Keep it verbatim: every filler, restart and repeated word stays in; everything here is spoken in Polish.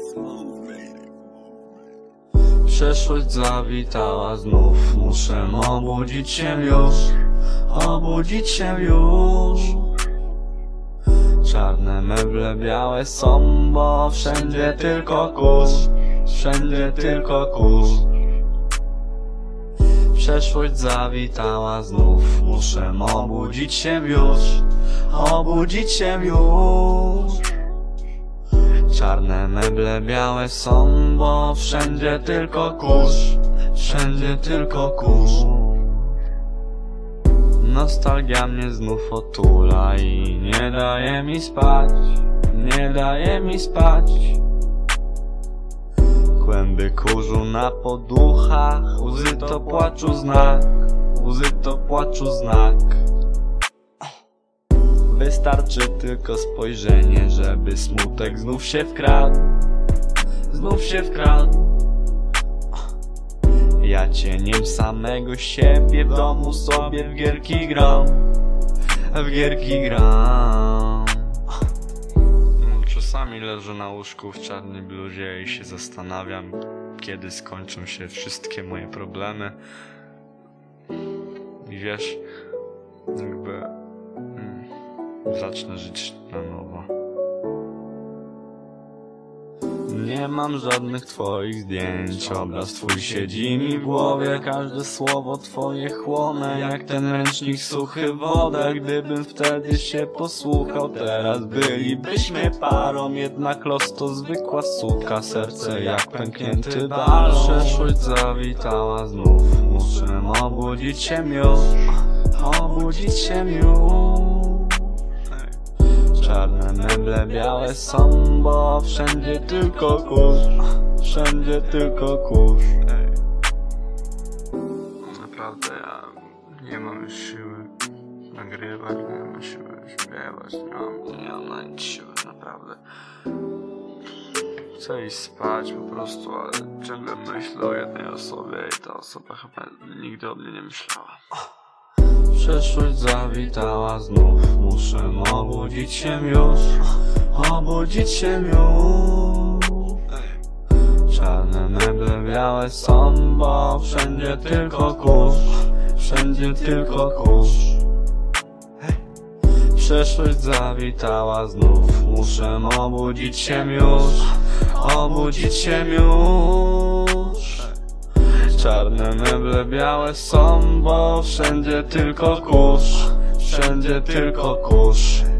Przeszłość zawitała znów. Muszę obudzić się już, obudzić się już. Czarne meble białe są, bo wszędzie tylko kurz, wszędzie tylko kurz. Przeszłość zawitała znów. Muszę obudzić się już, obudzić się już. Czarne meble białe są, bo wszędzie tylko kurz, wszędzie tylko kurz. Nostalgia mnie znów otula i nie daje mi spać, nie daje mi spać. Kłęby kurzu na poduchach, łzy to płaczu znak, łzy to płaczu znak. Wystarczy tylko spojrzenie, żeby smutek znów się wkradł, znów się wkradł. Ja cieniem samego siebie w domu sobie w gierki gram, w gierki gram. Czasami leżę na łóżku w czarnej bluzie i się zastanawiam, kiedy skończą się wszystkie moje problemy. I wiesz, jakby hmm, zacznę żyć na nowo. Nie mam żadnych twoich zdjęć, obraz twój siedzi mi w głowie. Każde słowo twoje chłonę, jak ten ręcznik suchy wodę. Gdybym wtedy się posłuchał, teraz bylibyśmy parą. Jednak los to zwykła suka, serce jak pęknięty balon. Przeszłość zawitała znów. Muszę obudzić się już, obudzić się już. Czarne meble białe są, bo wszędzie tylko kurz, wszędzie tylko kurz. Naprawdę ja nie mam już siły nagrywać, nie mam siły śpiewać, nie mam, nie mam na nic siły, naprawdę. Chcę iść spać po prostu, ale ciągle myślę o jednej osobie i ta osoba chyba nigdy o mnie nie myślała. Przeszłość zawitała znów. Muszę obudzić się już, obudzić się już. Czarne meble białe są, bo wszędzie tylko kurz, wszędzie tylko kurz. Przeszłość zawitała znów. Muszę obudzić się już, obudzić się już. Czarne meble białe są, bo wszędzie tylko kurz, wszędzie tylko kurz.